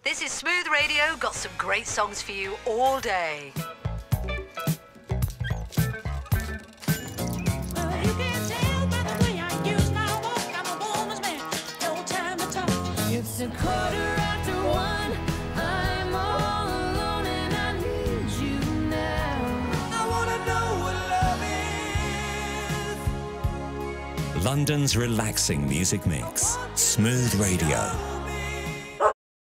This is Smooth Radio, got some great songs for you all day. It's 1:15. I'm all alone and I need you now. I wanna know what love is. London's relaxing music mix. Smooth Radio.